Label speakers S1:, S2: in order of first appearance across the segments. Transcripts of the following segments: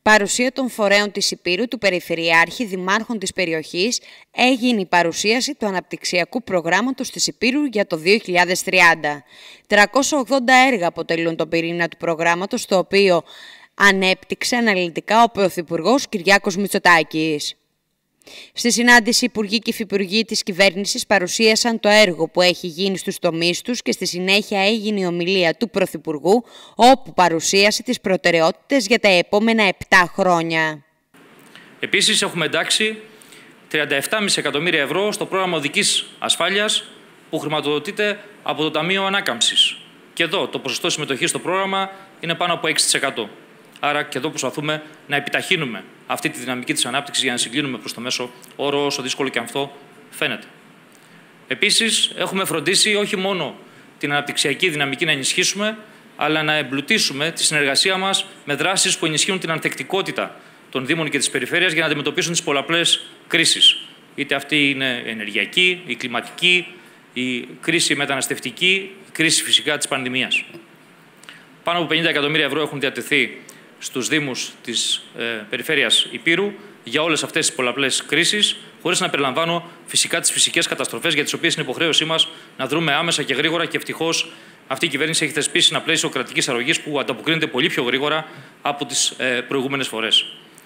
S1: Παρουσία των φορέων της Ηπείρου, του Περιφερειάρχη, δημάρχων της περιοχής, έγινε η παρουσίαση του αναπτυξιακού προγράμματος της Ηπείρου για το 2030. 380 έργα αποτελούν τον πυρήνα του προγράμματος, το οποίο ανέπτυξε αναλυτικά ο Πρωθυπουργός Κυριάκος Μητσοτάκης. Στη συνάντηση, οι Υπουργοί και Υφυπουργοί της κυβέρνησης παρουσίασαν το έργο που έχει γίνει στους τομείς τους και στη συνέχεια έγινε η ομιλία του Πρωθυπουργού, όπου παρουσίασε τις προτεραιότητες για τα επόμενα 7 χρόνια.
S2: Επίσης, έχουμε εντάξει 37,5 εκατομμύρια ευρώ στο πρόγραμμα οδικής ασφάλειας που χρηματοδοτείται από το Ταμείο Ανάκαμψης. Και εδώ το ποσοστό συμμετοχής στο πρόγραμμα είναι πάνω από 6%. Άρα και εδώ προσπαθούμε να επιταχύνουμε αυτή τη δυναμική της ανάπτυξης για να συγκλίνουμε προς το μέσο όρο, όσο δύσκολο και αυτό φαίνεται. Επίσης, έχουμε φροντίσει όχι μόνο την αναπτυξιακή δυναμική να ενισχύσουμε, αλλά να εμπλουτίσουμε τη συνεργασία μας με δράσεις που ενισχύουν την ανθεκτικότητα των Δήμων και της Περιφέρειας για να αντιμετωπίσουν τις πολλαπλές κρίσεις. Είτε αυτή είναι ενεργειακή, η κλιματική, η κρίση μεταναστευτική, η κρίση φυσικά της πανδημίας. Πάνω από 50 εκατομμύρια ευρώ έχουν διατεθεί στους Δήμους της Περιφέρειας Ηπείρου για όλες αυτές τις πολλαπλές κρίσεις, χωρίς να περιλαμβάνω φυσικά τις φυσικές καταστροφές, για τις οποίες είναι υποχρέωσή μας να δρούμε άμεσα και γρήγορα, και ευτυχώς αυτή η κυβέρνηση έχει θεσπίσει ένα πλαίσιο κρατικής αρρωγής που ανταποκρίνεται πολύ πιο γρήγορα από τις προηγούμενες φορές.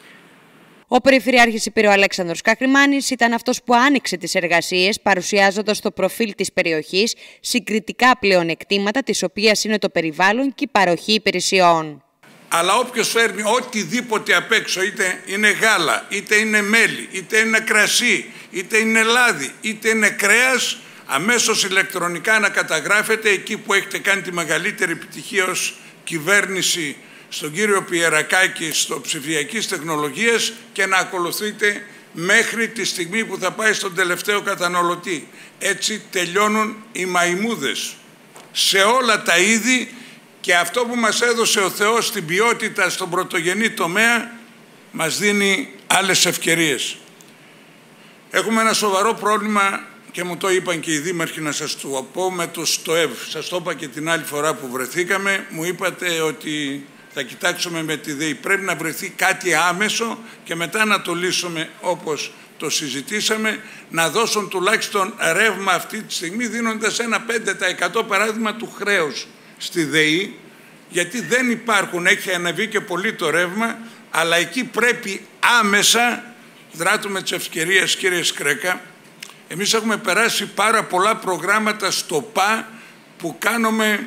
S1: Ο Περιφερειάρχης Ηπείρου Αλέξανδρος Καχρημάνης ήταν αυτός που άνοιξε τις εργασίες, παρουσιάζοντας το προφίλ της περιοχής, συγκριτικά πλεονεκτήματα της οποίας είναι το περιβάλλον και η παροχή υπηρεσιών.
S3: Αλλά όποιος φέρνει οτιδήποτε απ' έξω, είτε είναι γάλα, είτε είναι μέλι, είτε είναι κρασί, είτε είναι λάδι, είτε είναι κρέας, αμέσως ηλεκτρονικά να καταγράφεται εκεί που έχετε κάνει τη μεγαλύτερη επιτυχία ως κυβέρνηση, στον κύριο Πιερακάκη, στο ψηφιακής τεχνολογίας, και να ακολουθείτε μέχρι τη στιγμή που θα πάει στον τελευταίο καταναλωτή. Έτσι τελειώνουν οι μαϊμούδες σε όλα τα είδη, και αυτό που μας έδωσε ο Θεός στην ποιότητα στον πρωτογενή τομέα μας δίνει άλλες ευκαιρίες. Έχουμε ένα σοβαρό πρόβλημα, και μου το είπαν και οι δήμαρχοι, να σας το πω, με το ΣΤΟΕΒ. Σας το είπα και την άλλη φορά που βρεθήκαμε. Μου είπατε ότι θα κοιτάξουμε με τη ΔΕΗ. Πρέπει να βρεθεί κάτι άμεσο και μετά να το λύσουμε όπως το συζητήσαμε, να δώσουν τουλάχιστον ρεύμα αυτή τη στιγμή, δίνοντας ένα 5% παράδειγμα του χρέους στη ΔΕΗ, γιατί δεν υπάρχουν, έχει ανεβεί και πολύ το ρεύμα, αλλά εκεί πρέπει άμεσα, δράτουμε τις ευκαιρίες κύριε Σκρέκα, εμείς έχουμε περάσει πάρα πολλά προγράμματα στο ΠΑ που κάνουμε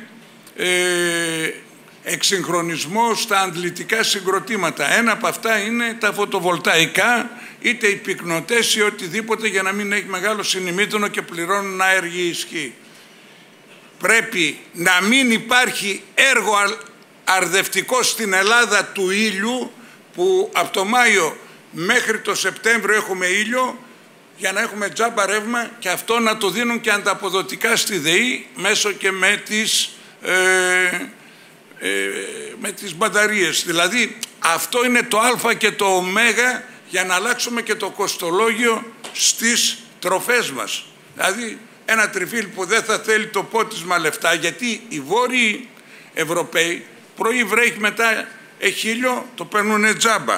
S3: εξυγχρονισμό στα αντλητικά συγκροτήματα. Ένα από αυτά είναι τα φωτοβολταϊκά, είτε οι πυκνοτές ή οτιδήποτε, για να μην έχει μεγάλο συνημήτωνο και πληρώνουν άεργη ισχύ. Πρέπει να μην υπάρχει έργο αρδευτικό στην Ελλάδα του ήλιου, που από το Μάιο μέχρι το Σεπτέμβριο έχουμε ήλιο, για να έχουμε τζάμπα ρεύμα, και αυτό να το δίνουν και ανταποδοτικά στη ΔΕΗ μέσω και με τις μπαταρίες. Δηλαδή αυτό είναι το α και το ω για να αλλάξουμε και το κοστολόγιο στις τροφές μας. Δηλαδή ένα τριφύλι που δεν θα θέλει το πότισμα λεφτά, γιατί οι Βόρειοι Ευρωπαίοι πρωί βρέχει, μετά έχει ήλιο, το παίρνουν τζάμπα.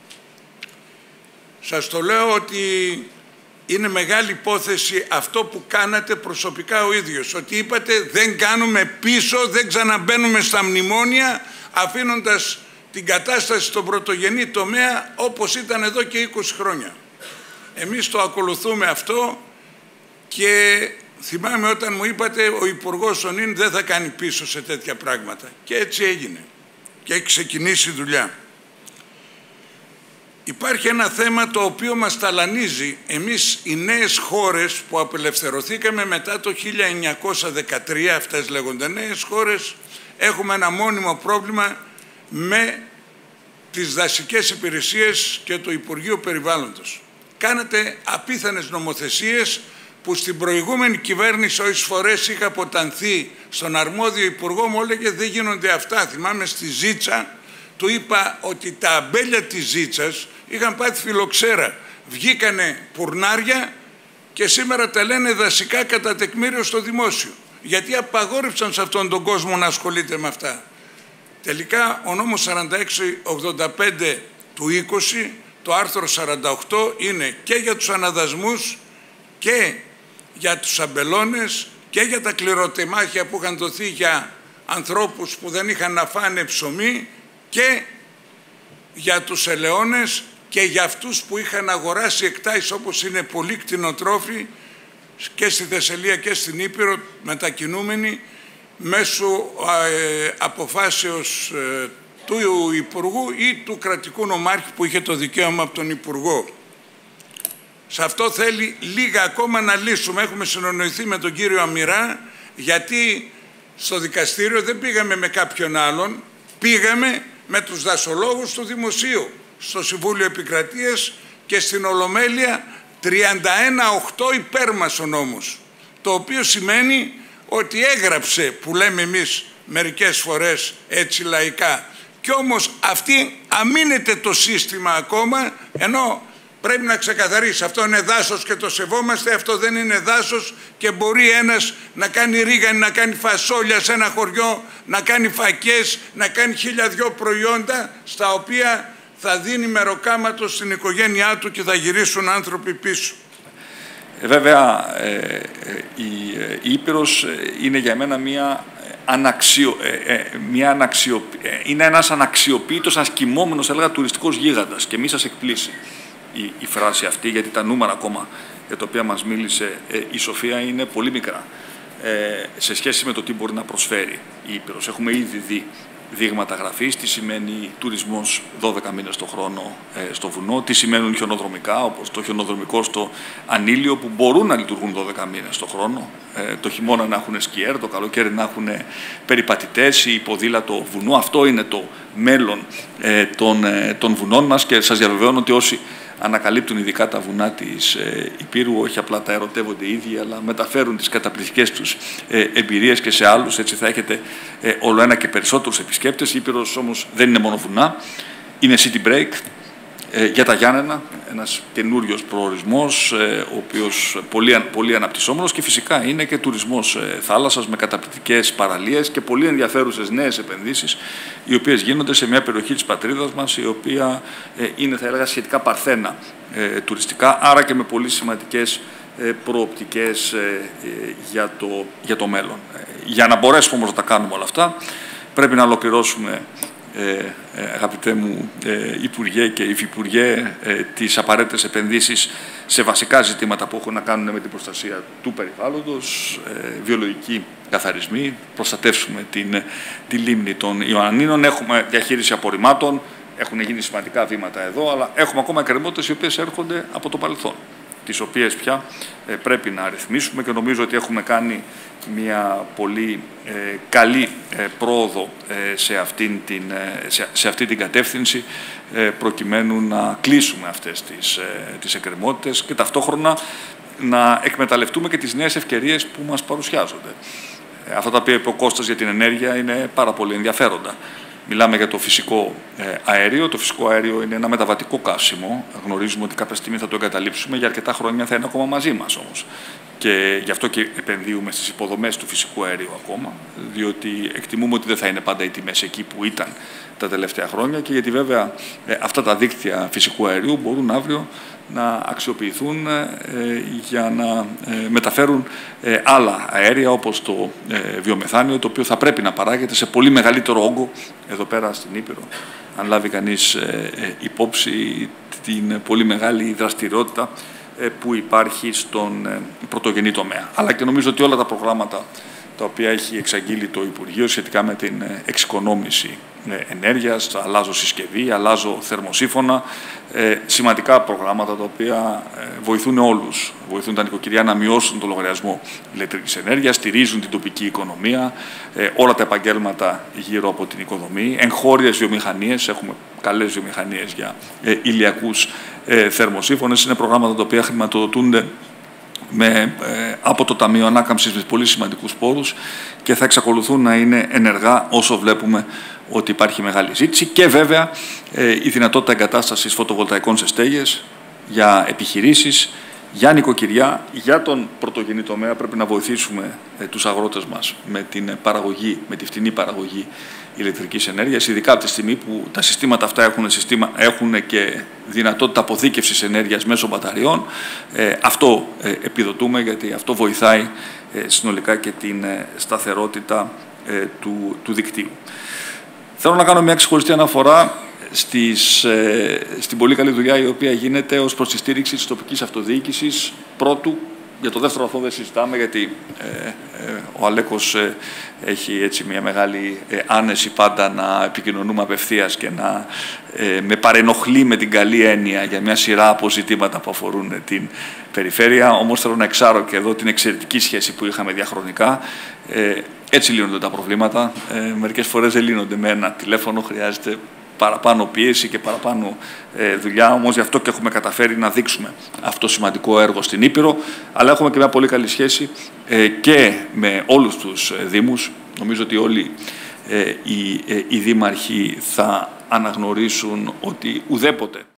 S3: Σας το λέω ότι είναι μεγάλη υπόθεση αυτό που κάνατε προσωπικά ο ίδιος, ότι είπατε δεν κάνουμε πίσω, δεν ξαναμπαίνουμε στα μνημόνια, αφήνοντας την κατάσταση στον πρωτογενή τομέα όπως ήταν εδώ και 20 χρόνια. Εμείς το ακολουθούμε αυτό, και θυμάμαι όταν μου είπατε ο Υπουργός ο Νίν δεν θα κάνει πίσω σε τέτοια πράγματα, και έτσι έγινε και έχει ξεκινήσει η δουλειά. Υπάρχει ένα θέμα το οποίο μας ταλανίζει. Εμείς οι νέες χώρες που απελευθερωθήκαμε μετά το 1913, αυτές λέγονται νέες χώρες, έχουμε ένα μόνιμο πρόβλημα με τις δασικές υπηρεσίες και το Υπουργείο Περιβάλλοντος. Κάνετε απίθανες νομοθεσίες που στην προηγούμενη κυβέρνηση όσες φορές είχα αποτανθεί στον αρμόδιο υπουργό, μου έλεγε δεν γίνονται αυτά. Θυμάμαι στη Ζήτσα, του είπα ότι τα αμπέλια της Ζήτσας είχαν πάθει φιλοξέρα. Βγήκανε πουρνάρια και σήμερα τα λένε δασικά κατά τεκμήριο στο δημόσιο. Γιατί απαγόρευσαν σε αυτόν τον κόσμο να ασχολείται με αυτά. Τελικά ο νόμος 4685 του 20, το άρθρο 48 είναι και για τους αναδασμούς και για τους αμπελώνες και για τα κληροτεμάχια που είχαν δοθεί για ανθρώπους που δεν είχαν να φάνε ψωμί και για τους ελαιώνες και για αυτούς που είχαν αγοράσει εκτάσεις, όπως είναι πολλοί κτηνοτρόφοι και στη Θεσσαλία και στην Ήπειρο μετακινούμενοι μέσω αποφάσεως του Υπουργού ή του κρατικού νομάρχη που είχε το δικαίωμα από τον Υπουργό. Σε αυτό θέλει λίγα ακόμα να λύσουμε. Έχουμε συνονοηθεί με τον κύριο Αμυρά, γιατί στο δικαστήριο δεν πήγαμε με κάποιον άλλον, πήγαμε με τους δασολόγους του Δημοσίου, στο Συμβούλιο Επικρατείας και στην Ολομέλεια 31-8 υπέρ μας ο νόμος. Το οποίο σημαίνει ότι έγραψε, που λέμε εμείς μερικές φορές έτσι λαϊκά, κι όμως αυτή αμήνεται το σύστημα ακόμα, ενώ πρέπει να ξεκαθαρίσει, αυτό είναι δάσος και το σεβόμαστε, αυτό δεν είναι δάσος και μπορεί ένας να κάνει ρίγανη, να κάνει φασόλια σε ένα χωριό, να κάνει φακές, να κάνει 1002 προϊόντα, στα οποία θα δίνει μεροκάματο στην οικογένειά του και θα γυρίσουν άνθρωποι πίσω.
S4: Βέβαια, η Ήπειρος είναι για μένα είναι ένας αναξιοποιητός, ένας κοιμόμενος, έλεγα, τουριστικός γίγαντας, και μη σας εκπλήσει η φράση αυτή, γιατί τα νούμερα ακόμα για τα οποία μας μίλησε η Σοφία είναι πολύ μικρά σε σχέση με το τι μπορεί να προσφέρει η Ήπειρος. Έχουμε ήδη δει δείγματα γραφής, τι σημαίνει τουρισμός 12 μήνες το χρόνο στο βουνό, τι σημαίνουν χιονοδρομικά, όπως το χιονοδρομικό στο Ανήλιο, που μπορούν να λειτουργούν 12 μήνες το χρόνο, το χειμώνα να έχουν σκιέρ, το καλοκαίρι να έχουν περιπατητές ή ποδήλατο βουνό. Αυτό είναι το μέλλον των βουνών μας, και σας διαβεβαιώνω ότι όσοι ανακαλύπτουν ειδικά τα βουνά της Ηπείρου, όχι απλά τα ερωτεύονται οι ίδιοι, αλλά μεταφέρουν τις καταπληκτικές τους εμπειρίες και σε άλλους. Έτσι θα έχετε όλο ένα και περισσότερους επισκέπτες. Η Ηπείρος όμως δεν είναι μόνο βουνά, είναι city break για τα Γιάννενα, ένας καινούριος προορισμός, ο οποίος πολύ αναπτυσσόμενος, και φυσικά είναι και τουρισμός θάλασσας με καταπληκτικές παραλίες και πολύ ενδιαφέρουσες νέες επενδύσεις, οι οποίες γίνονται σε μια περιοχή της πατρίδας μας, η οποία είναι, θα έλεγα, σχετικά παρθένα τουριστικά, άρα και με πολύ σημαντικές προοπτικές για το μέλλον. Για να μπορέσουμε όμως να τα κάνουμε όλα αυτά, πρέπει να ολοκληρώσουμε, αγαπητέ μου Υπουργέ και Υφυπουργέ, τις απαραίτητες επενδύσεις σε βασικά ζητήματα που έχουν να κάνουν με την προστασία του περιβάλλοντος, βιολογικοί καθαρισμοί, προστατεύσουμε τη λίμνη των Ιωαννίνων, έχουμε διαχείριση απορριμμάτων, έχουν γίνει σημαντικά βήματα εδώ, αλλά έχουμε ακόμα εκκρεμότητες οι οποίες έρχονται από το παρελθόν, τις οποίες πια πρέπει να ρυθμίσουμε, και νομίζω ότι έχουμε κάνει μια πολύ καλή πρόοδο σε αυτή την κατεύθυνση, προκειμένου να κλείσουμε αυτές τις εκκρεμότητες και ταυτόχρονα να εκμεταλλευτούμε και τις νέες ευκαιρίες που μας παρουσιάζονται. Αυτά τα οποία είπε ο Κώστας για την ενέργεια είναι πάρα πολύ ενδιαφέροντα. Μιλάμε για το φυσικό αέριο. Το φυσικό αέριο είναι ένα μεταβατικό καύσιμο. Γνωρίζουμε ότι κάποια στιγμή θα το εγκαταλείψουμε. Για αρκετά χρόνια θα είναι ακόμα μαζί μας όμως. Και γι' αυτό και επενδύουμε στις υποδομές του φυσικού αερίου ακόμα, διότι εκτιμούμε ότι δεν θα είναι πάντα οι τιμές εκεί που ήταν τα τελευταία χρόνια, και γιατί βέβαια αυτά τα δίκτυα φυσικού αερίου μπορούν αύριο να αξιοποιηθούν για να μεταφέρουν άλλα αέρια, όπως το βιομεθάνιο, το οποίο θα πρέπει να παράγεται σε πολύ μεγαλύτερο όγκο εδώ πέρα στην Ήπειρο, αν λάβει κανείς υπόψη την πολύ μεγάλη δραστηριότητα που υπάρχει στον πρωτογενή τομέα. Αλλά και νομίζω ότι όλα τα προγράμματα τα οποία έχει εξαγγείλει το Υπουργείο σχετικά με την εξοικονόμηση ενέργειας, αλλάζω συσκευή, αλλάζω θερμοσύφωνα, σημαντικά προγράμματα τα οποία βοηθούν όλους. Βοηθούν τα νοικοκυριά να μειώσουν το λογαριασμό ηλεκτρικής ενέργειας, στηρίζουν την τοπική οικονομία, όλα τα επαγγέλματα γύρω από την οικοδομή, εγχώριες βιομηχανίες, έχουμε καλές βιομηχανίες για ηλιακούς θερμοσύφωνες, είναι προγράμματα τα οποία χρηματοδοτούνται από το Ταμείο Ανάκαμψης με πολύ σημαντικούς πόρους και θα εξακολουθούν να είναι ενεργά όσο βλέπουμε ότι υπάρχει μεγάλη ζήτηση, και βέβαια η δυνατότητα εγκατάστασης φωτοβολταϊκών σε στέγες για επιχειρήσεις, για νοικοκυριά, για τον πρωτογενή τομέα. Πρέπει να βοηθήσουμε τους αγρότες μας με την παραγωγή, με τη φτηνή παραγωγή ηλεκτρικής ενέργειας, ειδικά από τη στιγμή που τα συστήματα αυτά έχουν και δυνατότητα αποθήκευσης ενέργειας μέσω μπαταριών. Αυτό επιδοτούμε, γιατί αυτό βοηθάει συνολικά και την σταθερότητα του δικτύου. Θέλω να κάνω μια ξεχωριστή αναφορά στην πολύ καλή δουλειά η οποία γίνεται ως προς τη στήριξη της τοπικής αυτοδιοίκησης. Πρώτου, για το δεύτερο αυτό δεν συζητάμε, γιατί ο Αλέκος έχει έτσι μια μεγάλη άνεση πάντα να επικοινωνούμε απευθείας και να με παρενοχλεί με την καλή έννοια για μια σειρά από ζητήματα που αφορούν την περιφέρεια. Όμως θέλω να εξάρω και εδώ την εξαιρετική σχέση που είχαμε διαχρονικά. Έτσι λύνονται τα προβλήματα. Μερικές φορές δεν λύνονται με ένα τηλέφωνο, χρειάζεται παραπάνω πίεση και παραπάνω δουλειά, όμως γι' αυτό και έχουμε καταφέρει να δείξουμε αυτό το σημαντικό έργο στην Ήπειρο, αλλά έχουμε και μια πολύ καλή σχέση και με όλους τους δήμους. Νομίζω ότι όλοι οι δήμαρχοι θα αναγνωρίσουν ότι ουδέποτε